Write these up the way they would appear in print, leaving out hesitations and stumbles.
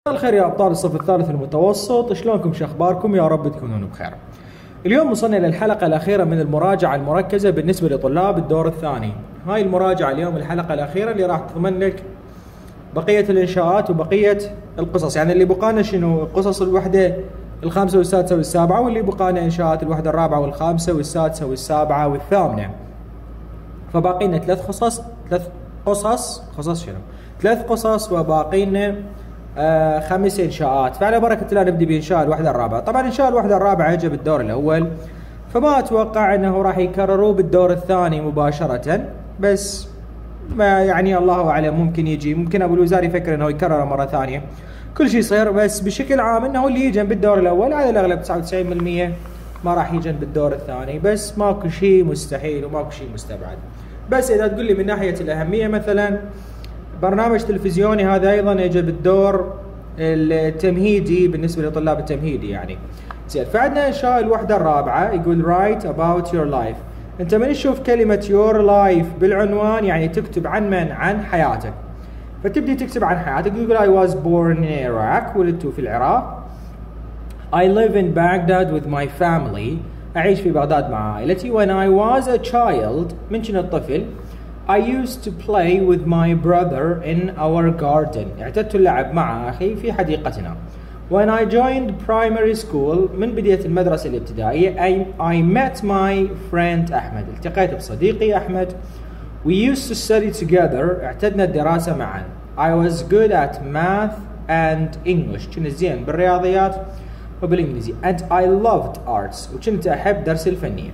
الخير يا أبطال الصف الثالث المتوسط، شلونكم؟ شو أخباركم؟ يا رب تكونون بخير. اليوم وصلنا للحلقة الأخيرة من المراجعة المركزة بالنسبة لطلاب الدور الثاني. هاي المراجعة اليوم الحلقة الأخيرة اللي راح تضمن لك بقية الإنشاءات وبقية القصص، يعني اللي بقانا شنو؟ قصص الوحدة الخامسة والسادسة والسابعة، واللي بقانا إنشاءات الوحدة الرابعة والخامسة والسادسة والسابعة والثامنة. فباقينا ثلاث قصص وباقينا 5 إنشاءات. فعلى بركة الله نبدي بإنشاء الوحدة الرابعة. طبعا إنشاء الوحدة الرابعة يجي بالدور الأول، فما أتوقع أنه راح يكرروه بالدور الثاني مباشرة، بس ما يعني الله أعلم، ممكن أبو الوزاري يفكر أنه يكرره مرة ثانية، كل شيء يصير. بس بشكل عام أنه اللي يجي بالدور الأول على الأغلب 99% ما راح يجي بالدور الثاني، بس ماكو شيء مستحيل وماكو شيء مستبعد. بس إذا تقول لي من ناحية الأهمية، مثلا برنامج تلفزيوني، هذا أيضا يجي بالدور التمهيدي بالنسبة لطلاب التمهيدي يعني. زين، فعندنا إنشاء الوحدة الرابعة يقول write about your life. أنت من تشوف كلمة your life بالعنوان يعني تكتب عن من؟ عن حياتك. فتبدي تكتب عن حياتك، يقول I was born in Iraq، ولدت في العراق. I live in Baghdad with my family، أعيش في بغداد مع عائلتي. When I was a child، من كنت طفل، I used to play with my brother in our garden، اعتدت اللعب مع أخي في حديقتنا. When I joined primary school، من بديت المدرسة الابتدائية، I met my friend أحمد، التقيت بصديقي أحمد. We used to study together، اعتدنا الدراسة معا. I was good at math and English، كنت زين بالرياضيات وبالإنجليزي. And I loved arts، وكنت أحب درس الفنية.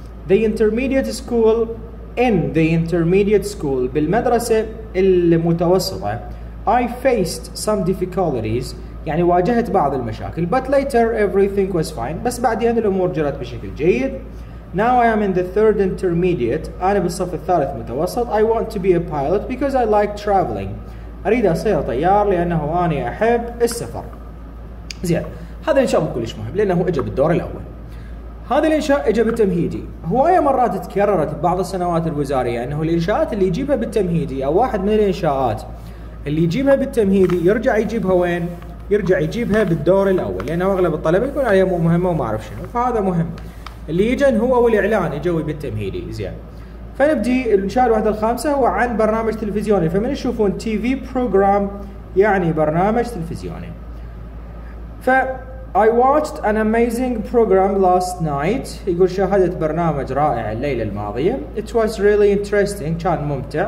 In the intermediate school، بالمدرسة المتوسطة، I faced some difficulties، يعني واجهت بعض المشاكل. But later everything was fine، بس بعدين الأمور جرت بشكل جيد. Now I am in the third intermediate، أنا بالصف الثالث متوسط. I want to be a pilot because I like traveling، أريد أصير طيار لأنه أنا أحب السفر. زين، هذا الإنشاء مو كلش مهم لأنه إجا بالدور الأول. هذا الإنشاء إجا بالتمهيدي. هواية مرات تكررت ببعض السنوات الوزارية أنه الإنشاءات اللي يجيبها بالتمهيدي، أو واحد من الإنشاءات اللي يجيبها بالتمهيدي، يرجع يجيبها وين؟ يرجع يجيبها بالدور الأول، لأنه أغلب الطلبة يقول عليها مو مهمة وما أعرف شنو. فهذا مهم. اللي يجن هو والإعلان يجوي بالتمهيدي. زين، فنبدي الإنشاء الوحدة الخامسة هو عن برنامج تلفزيوني. فمن يشوفون TV program يعني برنامج تلفزيوني. I watched an amazing program last night، يقول شاهدت برنامج رائع الليلة الماضية. It was really interesting، كان ممتع.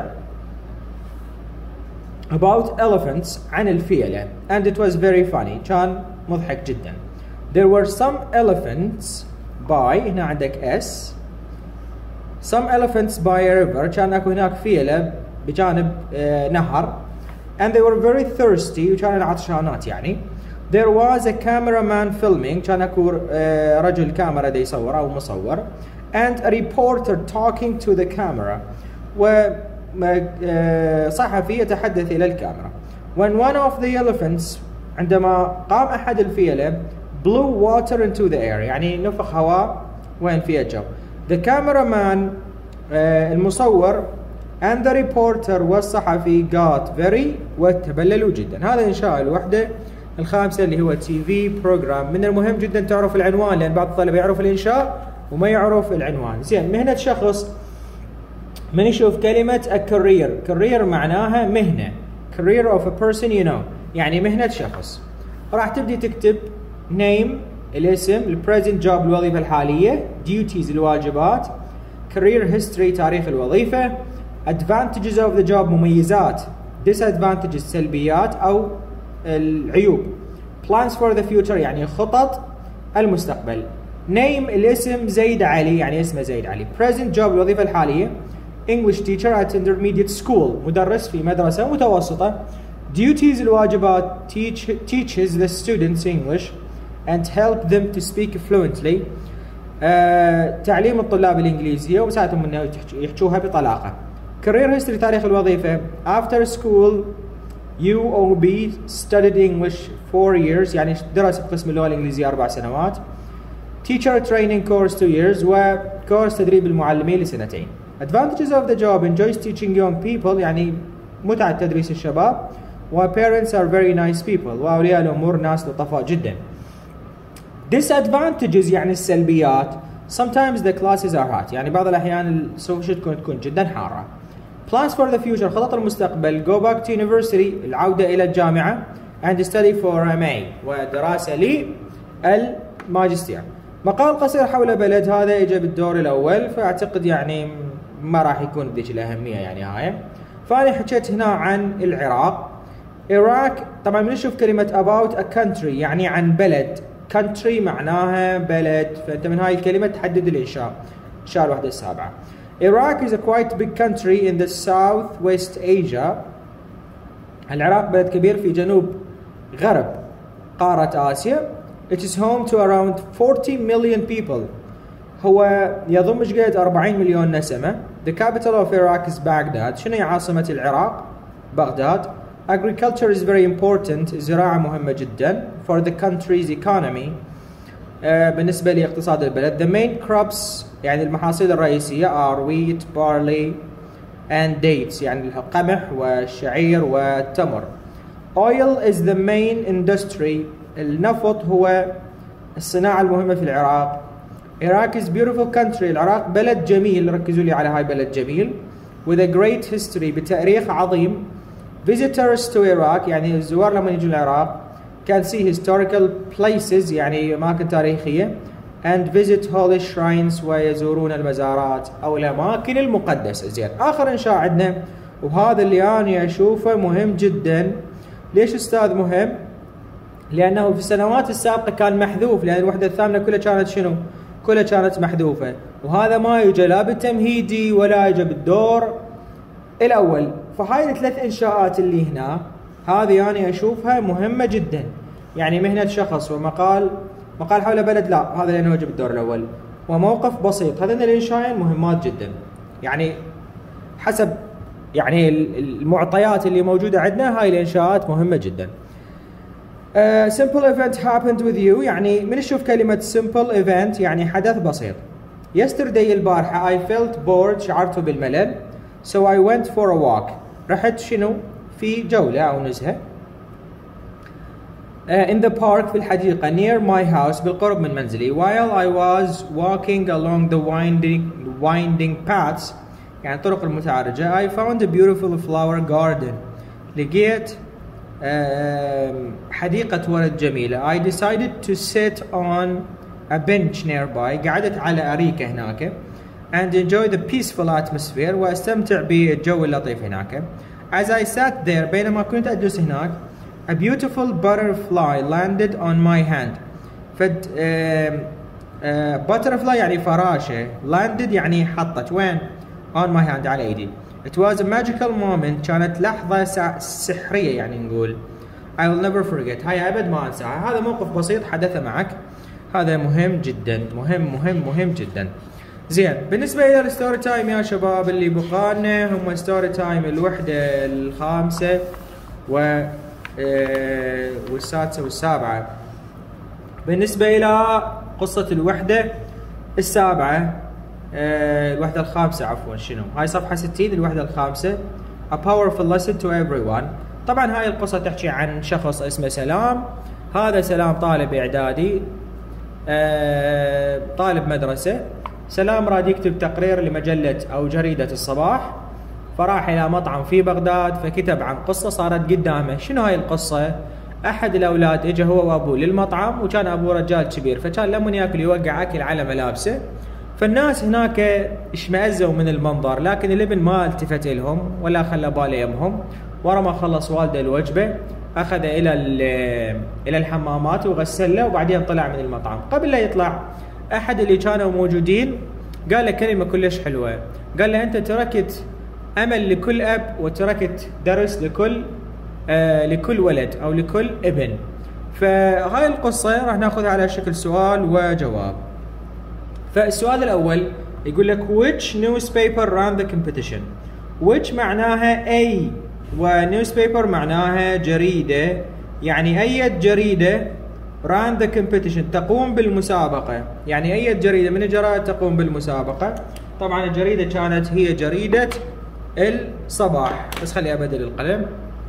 About elephants، عن الفيلة. And it was very funny، كان مضحك جدا. There were some elephants by، هنا عندك S. Some elephants by a river، كان اكو هناك فيلة بجانب نهر. And they were very thirsty، وكانوا عطشانات يعني. There was a cameraman filming، كان اكو رجل كاميرا دا يصور او مصور. And a reporter talking to the camera، وصحفي يتحدث الى الكاميرا. When one of the elephants، عندما قام احد الفيلة، blew water into the air، يعني نفخ هواء وين في الجو. The cameraman، المصور، and the reporter والصحفي got very، وتبللوا جدا. هذا إنشاء الوحدة الخامسة اللي هو TV program. من المهم جدا تعرف العنوان، لأن بعض الطلبة يعرف الإنشاء وما يعرف العنوان. زين، مهنة شخص، من يشوف كلمة a career معناها مهنة. career of a person you know، يعني مهنة شخص. راح تبدي تكتب name الاسم، present job الوظيفة الحالية، duties الواجبات، career history تاريخ الوظيفة، advantages of the job مميزات، disadvantages سلبيات أو العيوب، plans for the future يعني خطط المستقبل. name الاسم زيد علي، يعني اسمه زيد علي. present job الوظيفة الحالية، English teacher at intermediate school، مدرس في مدرسة متوسطة. duties الواجبات، teaches the students English and help them to speak fluently، تعليم الطلاب الإنجليزية ومساعدهم أنه يحجوها بطلاقة. career history تاريخ الوظيفة، after school UOB studied English 4 years، يعني درس بقسم اللغة الإنجليزية 4 سنوات. teacher training course 2 years، وكورس تدريب المعلمين ل2 advantages of the job enjoys teaching young people، يعني متعة تدريس الشباب. و parents are very nice people وأولياء الأمور ناس لطفاء جدا. disadvantages يعني السلبيات sometimes the classes are hot يعني بعض الأحيان السوشة تكون جدا حارة. plans for the future خطط المستقبل go back to university العودة إلى الجامعة and study for MA ودراسة للماجستير. مقال قصير حول بلد هذا إجا بالدور الأول فأعتقد يعني ما راح يكون بذيك الأهمية يعني هاي. فأنا حكيت هنا عن العراق. Iraq طبعا بنشوف كلمة about a country يعني عن بلد. country معناها بلد فأنت من هاي الكلمة تحدد الإنشاء. إنشاء الوحدة السابعة. Iraq is a quite big country in the southwest Asia. العراق بلد كبير في جنوب غرب قارة آسيا. It is home to around 40 million people. هو يضم ايش قد 40 مليون نسمة. The capital of Iraq is Baghdad. شنو هي عاصمة العراق؟ بغداد. Agriculture is very important. الزراعة مهمة جدا for the country's economy. بالنسبة لاقتصاد البلد. The main crops يعني المحاصيل الرئيسية are wheat, barley and dates يعني القمح والشعير والتمر. Oil is the main industry. النفط هو الصناعة المهمة في العراق. Iraq is beautiful country. العراق بلد جميل. ركزوا لي على هاي بلد جميل. With a great history بتاريخ عظيم. Visitors to Iraq يعني الزوار لما يجوا العراق can see historical places يعني أماكن تاريخية and visit holy shrines ويزورون المزارات أو الأماكن المقدسة. زين آخر إنشاء عندنا وهذا اللي أنا أشوفه مهم جدا. ليش أستاذ مهم؟ لأنه في السنوات السابقة كان محذوف لأن الوحدة الثامنة كلها كانت شنو؟ كلها كانت محذوفة وهذا ما يجي لا بالتمهيدي ولا يجي بالدور الأول. فهاي الثلاث إنشاءات اللي هنا هذه أنا أشوفها مهمة جدا يعني مهنة شخص ومقال حول بلد لا هذا لأنه يجي بالدور الأول وموقف بسيط. هذين الإنشاءين مهمات جدا يعني حسب يعني المعطيات اللي موجودة عندنا هاي الإنشاءات مهمة جدا. simple event happened with you يعني من نشوف كلمة simple event يعني حدث بسيط. yesterday البارحة I felt bored شعرت بالملل so I went for a walk رحت شنو في جولة أو نزهة. in the park في الحديقة near my house بالقرب من منزلي. while I was walking along the winding paths يعني طرق المتعرجة I found a beautiful flower garden لقيت حديقة ورد جميلة. I decided to sit on a bench nearby قعدت على أريكة هناك and enjoy the peaceful atmosphere واستمتع بالجو اللطيف هناك. As I sat there بينما كنت أجلس هناك a beautiful butterfly landed on my hand. فد butterfly يعني فراشة landed يعني حطت وين on my hand على ايدي. It was a magical moment كانت لحظة سحرية يعني نقول. I will never forget هاي أبد ما أنساها. هذا موقف بسيط حدث معك هذا مهم جدا مهم جدا. زين بالنسبة إلى الستوري تايم يا شباب اللي بقالنا هم ستوري تايم الوحدة الخامسة والسادسة والسابعة. بالنسبة إلى قصة الوحدة السابعة الوحدة الخامسة عفوا شنو هاي صفحة 60 الوحدة الخامسة A powerful lesson to everyone. طبعا هاي القصة تحكي عن شخص اسمه سلام. هذا سلام طالب إعدادي طالب مدرسة. سلام راد يكتب تقرير لمجلة أو جريدة الصباح فراح إلى مطعم في بغداد فكتب عن قصة صارت قدامه. شنو هاي القصة؟ أحد الأولاد إجا هو وأبوه للمطعم وكان أبوه رجال كبير فكان لما ياكل يوقع أكل على ملابسه فالناس هناك اشمئزوا من المنظر لكن الابن ما التفت لهم ولا خلى باله يمهم. ورا ما خلص والده الوجبة أخذ إلى الحمامات وغسله وبعدين طلع من المطعم. قبل لا يطلع أحد اللي كانوا موجودين قال له كلمة كلش حلوة. قال له أنت تركت أمل لكل أب وتركت درس لكل ولد أو لكل ابن. فهاي القصة راح ناخذها على شكل سؤال وجواب. فالسؤال الأول يقول لك which newspaper ran the competition. which معناها أي ونewspaper معناها جريدة يعني أي جريدة ran the competition تقوم بالمسابقة يعني أي جريدة من الجرائد تقوم بالمسابقة. طبعا الجريدة كانت هي جريدة الصباح. بس خلي أبدل القلم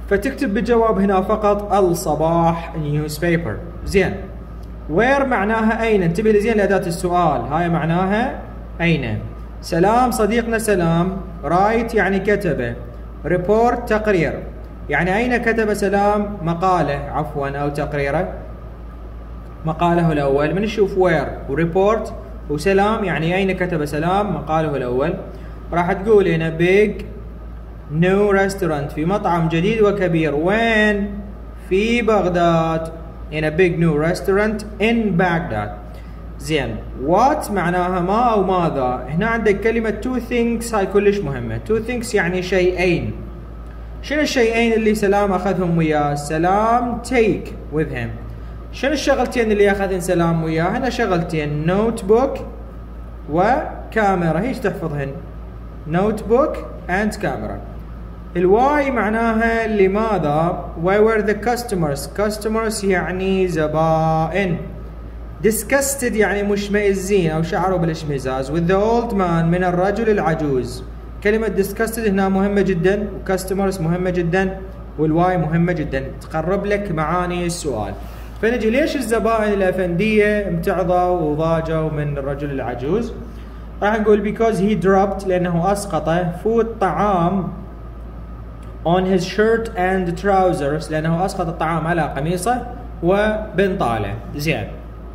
فتكتب بالجواب هنا فقط الصباح newspaper. زين. where معناها أين، انتبه لزين لأداة السؤال، هاي معناها أين. سلام صديقنا سلام، write يعني كتبه، report تقرير، يعني أين كتب سلام مقاله عفوا أو تقريره، مقاله الأول. من نشوف where وريبورت وسلام يعني أين كتب سلام مقاله الأول. راح تقول هنا big new restaurant في مطعم جديد وكبير، وين؟ في بغداد. هنا big new restaurant in Baghdad. زين. what معناها ما أو ماذا. هنا عندك كلمة two things، هاي كلش مهمة. two things يعني شيئين. شنو الشيئين اللي سلام أخذهم وياه؟ سلام take with him. شنو الشغلتين اللي أخذن سلام وياه؟ هنا شغلتين نوت بوك وكاميرا، هيش تحفظهن نوت بوك and كاميرا. الواي معناها لماذا. why were the customers يعني زبائن. disgusted يعني مشمئزين أو شعروا بالاشمئزاز with the old man من الرجل العجوز. كلمة disgusted هنا مهمة جدا، وcustomers مهمة جدا، والواي مهمة جدا، تقرب لك معاني السؤال. فنجي ليش الزبائن الأفندية امتعضوا وضاجوا من الرجل العجوز؟ راح نقول because he dropped لأنه أسقط food طعام on his shirt and trousers لأنه أسقط الطعام على قميصه وبنطاله. زين.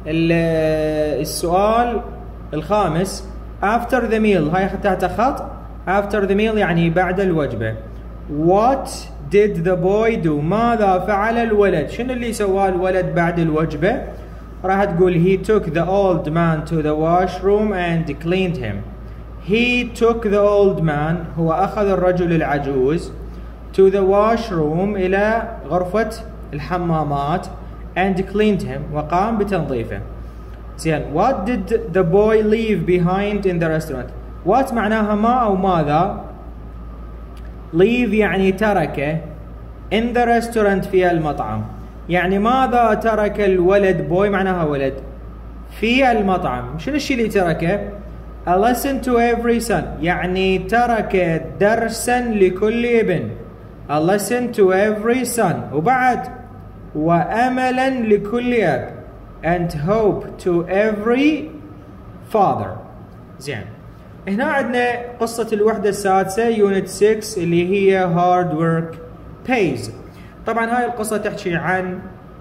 السؤال الخامس after the meal، هاي تحت خط after the meal يعني بعد الوجبة. what did the boy do، ماذا فعل الولد. شنو اللي سواه الولد بعد الوجبة؟ راح تقول he took the old man to the washroom and cleaned him. he took the old man هو أخذ الرجل العجوز to the washroom إلى غرفة الحمامات and cleaned him وقام بتنظيفه. زين. what did the boy leave behind in the restaurant. what معناها ما أو ماذا. leave يعني ترك. in the restaurant في المطعم يعني ماذا ترك الولد. boy معناها ولد في المطعم. شنو الشيء اللي تركه؟ a lesson to every son يعني ترك درسا لكل ابن. a lesson to every son وبعد وأملا لكل أب and hope to every father. زين. هنا عندنا قصة الوحدة السادسة يونت 6 اللي هي hard work pays. طبعا هاي القصة تحكي عن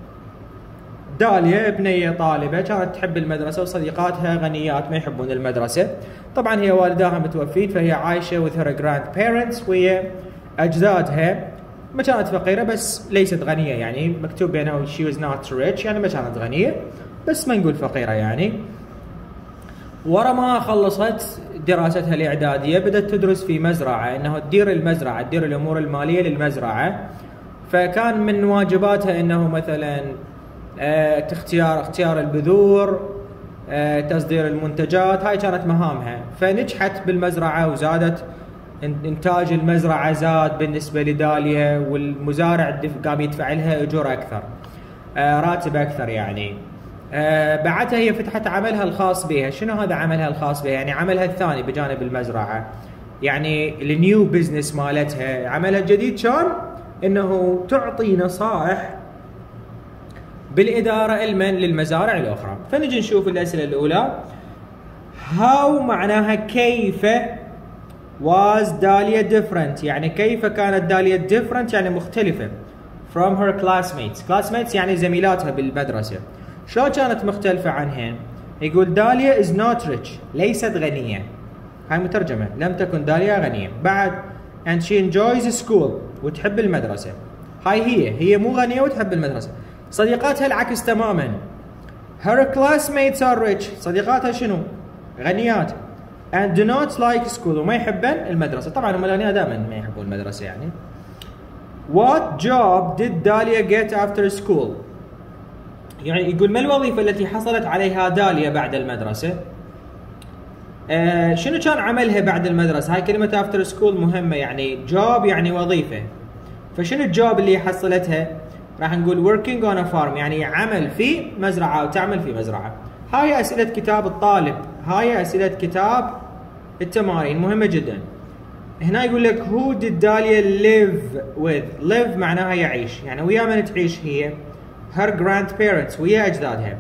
داليا بنية طالبة كانت تحب المدرسة وصديقاتها غنيات ما يحبون المدرسة. طبعا هي والداها متوفين فهي عايشة with her grandparents وهي أجدادها. ما كانت فقيرة بس ليست غنية، يعني مكتوب بينه she was not rich يعني ما كانت غنية بس ما نقول فقيرة يعني. ورا ما خلصت دراستها الإعدادية بدأت تدرس في مزرعة، إنه تدير المزرعة، تدير الأمور المالية للمزرعة. فكان من واجباتها إنه مثلا اختيار البذور، تصدير المنتجات، هاي كانت مهامها. فنجحت بالمزرعة وزادت إنتاج المزرعة، زاد بالنسبة لداليا، والمزارع قام يدفع لها أجور أكثر، راتب أكثر يعني. بعدها هي فتحت عملها الخاص بها. شنو هذا عملها الخاص بها؟ يعني عملها الثاني بجانب المزرعة، يعني النيو بزنس مالتها. عملها الجديد كان انه تعطي نصائح بالإدارة علما للمزارع الأخرى. فنجي نشوف الأسئلة الأولى. how معناها كيف. was داليا different يعني كيف كانت داليا different يعني مختلفة from her classmates يعني زميلاتها بالمدرسة. شلون كانت مختلفة عنهن؟ يقول داليا is not rich ليست غنية، هاي مترجمة، لم تكن داليا غنية. بعد and she enjoys school وتحب المدرسة. هاي هي مو غنية وتحب المدرسة. صديقاتها العكس تماما. her classmates are rich صديقاتها شنو؟ غنيات. and do not like school وما يحبن المدرسة. طبعا هم الأغنياء دائما ما يحبون المدرسة يعني. what job did داليا get after school يعني يقول ما الوظيفة التي حصلت عليها داليا بعد المدرسة. شنو كان عملها بعد المدرسة؟ هاي كلمة after school مهمة، يعني job يعني وظيفة. فشنو الجوب اللي حصلتها؟ راح نقول working on a farm يعني عمل في مزرعة أو تعمل في مزرعة. هاي أسئلة كتاب الطالب، هاي أسئلة كتاب التمارين مهمة جدا. هنا يقول لك who did Dahlia live with. live معناها يعيش، يعني ويا من تعيش هي؟ her grandparents، ويا أجدادها.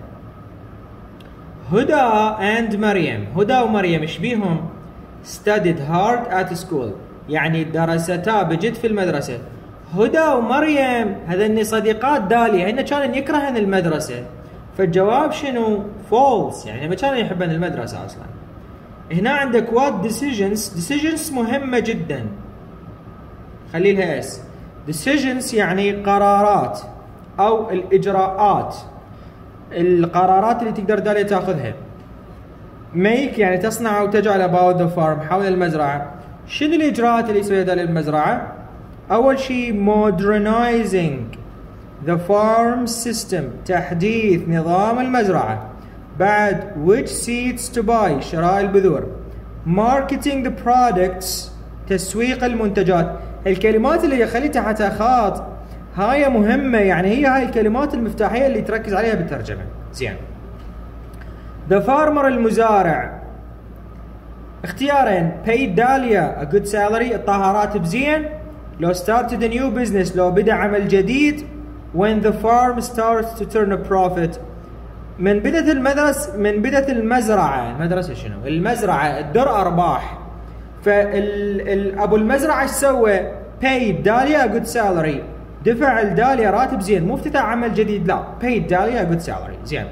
هدى and مريم، هدى ومريم ايش بيهم؟ studied hard at school، يعني درستا بجد في المدرسة. هدى ومريم هذني صديقات داليا، هن كانوا يكرهن المدرسة، فالجواب شنو؟ false، يعني ما كانوا يحبن المدرسة أصلا. هنا عندك what decisions مهمة جدا، خلي لها اس. decisions يعني قرارات أو الإجراءات، القرارات اللي تقدر داليا تاخذها. make يعني تصنع أو تجعل about the farm، حول المزرعة. شنو الإجراءات اللي يسويها داليا المزرعة؟ أول شيء modernizing the farm system، تحديث نظام المزرعة. بعد which seeds to buy، شراء البذور. marketing the products، تسويق المنتجات. الكلمات اللي خليتها حتى خاط هاي مهمة، يعني هي هاي الكلمات المفتاحية اللي تركز عليها بالترجمة. زين. the farmer المزارع. اختيارين paid Dahlia a good salary، اعطاها راتب زين. لو started a new business، لو بدأ عمل جديد. when the farm starts to turn a profit، من بدأت المزرعة، المدرسة شنو؟ المزرعة تدر أرباح. فأبو المزرعة ايش سوى؟ paid Dahlia a good salary، دفع لداليا راتب زين، مو افتتاح عمل جديد، لا paid Dahlia a good salary. زين.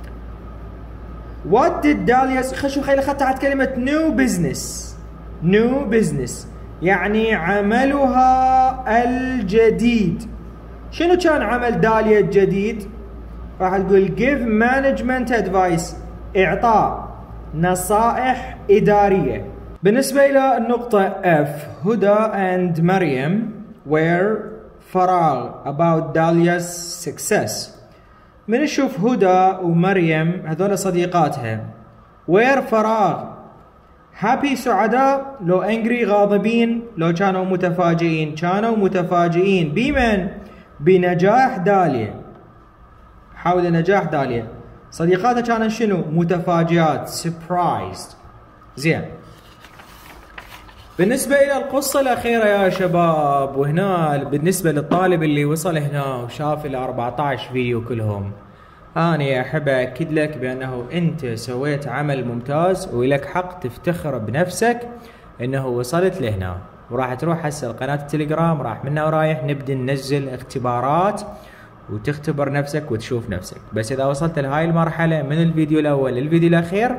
what did Dahlia، خلي اخذت كلمة new business يعني عملها الجديد. شنو كان عمل داليا الجديد؟ راح تقول give management advice، إعطاء نصائح إدارية. بالنسبة إلى النقطة F، هدى and مريم were فراغ about Dahlia's success. من نشوف هدى ومريم هذول صديقاتها، were فراغ. happy سعداء، لو angry غاضبين، لو كانوا متفاجئين بمن؟ بنجاح داليا، حول نجاح داليا. صديقاتها كانوا شنو؟ متفاجئات surprised. زين. بالنسبة إلى القصة الأخيرة يا شباب، وهنا بالنسبة للطالب اللي وصل هنا وشاف ال 14 فيديو كلهم، أنا أحب أكد لك بأنه أنت سويت عمل ممتاز، ولك حق تفتخر بنفسك أنه وصلت لهنا. وراح تروح هسه قناة التليجرام، راح منا ورايح نبدأ ننزل اختبارات وتختبر نفسك وتشوف نفسك. بس إذا وصلت لهاي المرحلة من الفيديو الأول للفيديو الأخير،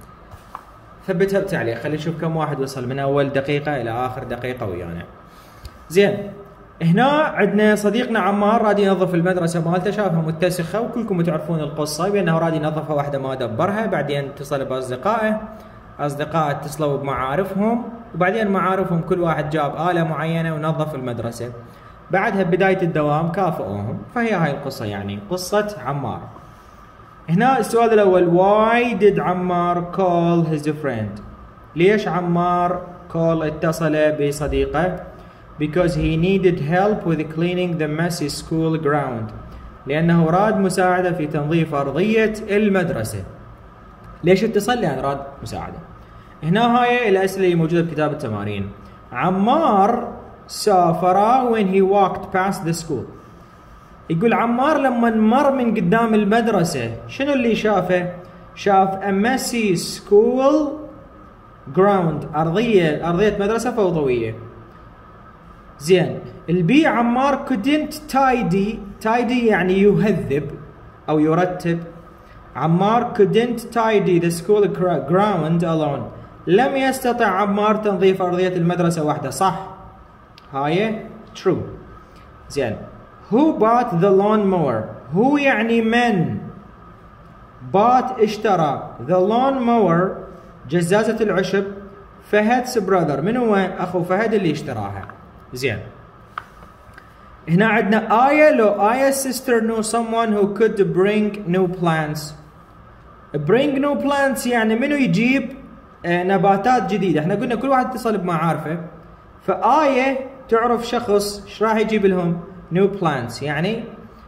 ثبتها بتعليق، خلي نشوف كم واحد وصل من أول دقيقة إلى آخر دقيقة ويانا. زين. هنا عندنا صديقنا عمار راد ينظف المدرسة مالته، شافها متسخة، وكلكم تعرفون القصة بأنه راد ينظفها واحدة ما دبرها. بعدين اتصل بأصدقائه، أصدقائه اتصلوا بمعارفهم، وبعدين معارفهم كل واحد جاب آلة معينة ونظف المدرسة. بعدها بداية الدوام كافئوهم. فهي هاي القصة، يعني قصة عمار. هنا السؤال الأول، why did عمار call his friend؟ ليش عمار اتصل بصديقه؟ because he needed help with cleaning the messy school ground، لأنه راد مساعدة في تنظيف أرضية المدرسة. ليش اتصل؟ لأن راد مساعدة. هنا هاي الأسئلة اللي موجودة بكتاب التمارين. عمار سافر when he walked past the school. يقول عمار لما مر من قدام المدرسة شنو اللي شافه؟ شاف a messy school ground، أرضية مدرسة فوضوية. زين. البي عمار couldn't tidy يعني يهذب أو يرتب. عمار couldn't tidy the school ground alone، لم يستطع عمار تنظيف أرضية المدرسة وحده. صح؟ هاي true. زين. who bought the lawnmower؟ هو يعني من. bought اشترى. the lawnmower جزازة العشب. فهد's brother، من هو أخو فهد اللي اشتراها. زين. هنا عندنا آية، لو آية sister know someone who could bring new plants. bring new plants يعني منو يجيب نباتات جديدة. احنا قلنا كل واحد اتصل بمعارفه، فآية تعرف شخص ايش راح يجيب لهم؟ new plants يعني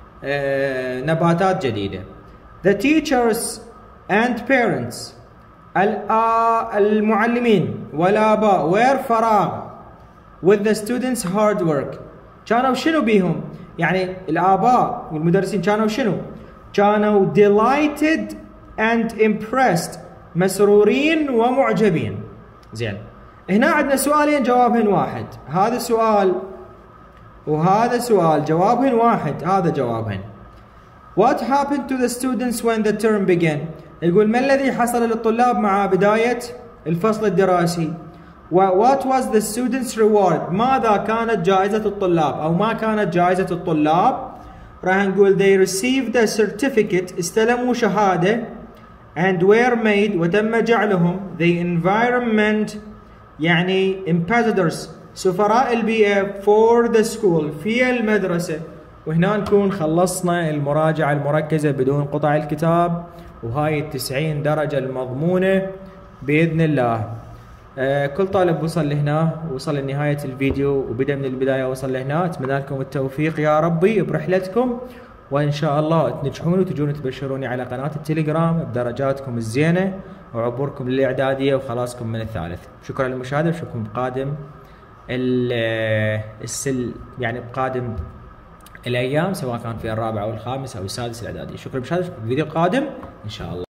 نباتات جديدة. the teachers and parents، المعلمين والآباء were فراغ. with the students hard work. كانوا شنو بيهم؟ يعني الآباء والمدرسين كانوا شنو؟ كانوا delighted and impressed، مسرورين ومعجبين. زين، هنا عندنا سؤالين جوابهن واحد، هذا سؤال وهذا سؤال جوابهن واحد، هذا جوابهن. What happened to the students when the term began؟ يقول ما الذي حصل للطلاب مع بداية الفصل الدراسي؟ What was the students' reward؟ ماذا كانت جائزة الطلاب أو ما كانت جائزة الطلاب؟ راح نقول they received a certificate، استلموا شهادة، and were made، وتم جعلهم the environment، يعني ambassadors، سفراء البيئة for the school، في المدرسة. وهنا نكون خلصنا المراجعة المركزة بدون قطع الكتاب، وهاي 90 درجة المضمونة بإذن الله. كل طالب وصل لهنا، وصل لنهاية الفيديو وبدأ من البداية وصل لهنا، أتمنى لكم التوفيق يا ربي برحلتكم، وإن شاء الله تنجحون وتجون تبشروني على قناة التليجرام بدرجاتكم الزينة وعبوركم للإعدادية وخلاصكم من الثالث. شكرا للمشاهدة، وشوفكم بقادم يعني بقادم الأيام، سواء كان في الرابع أو الخامس أو السادس الإعدادي. شكرا للمشاهدة، في الفيديو القادم إن شاء الله.